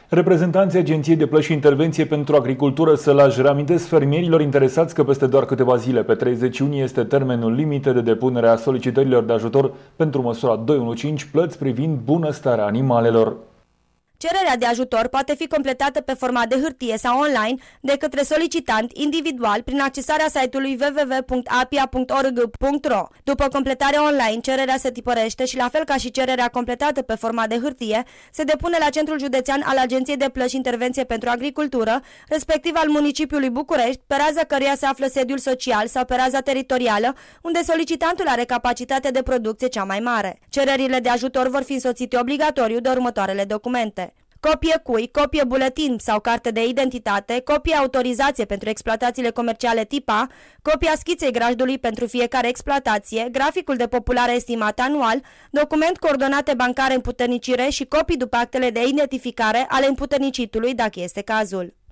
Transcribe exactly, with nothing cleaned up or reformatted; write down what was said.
Reprezentanții Agenției de Plăți și Intervenție pentru Agricultură Sălaj reamintesc fermierilor interesați că peste doar câteva zile, pe treizeci iunie, este termenul limită de depunere a solicitărilor de ajutor pentru măsura doi unu cinci, plăți privind bunăstarea animalelor. Cererea de ajutor poate fi completată pe format de hârtie sau online de către solicitant individual prin accesarea site-ului w w w punct a p i a punct org punct r o. După completarea online, cererea se tipărește și, la fel ca și cererea completată pe format de hârtie, se depune la Centrul Județean al Agenției de Plăți și Intervenție pentru Agricultură, respectiv al municipiului București, pe raza căruia se află sediul social, sau pe raza teritorială, unde solicitantul are capacitatea de producție cea mai mare. Cererile de ajutor vor fi însoțite obligatoriu de următoarele documente: copie cui, copie buletin sau carte de identitate, copie autorizație pentru exploatațiile comerciale tip A, copia schiței grajdului pentru fiecare exploatație, graficul de populare estimat anual, document cu ordonate bancare împuternicire și copii după actele de identificare ale împuternicitului, dacă este cazul.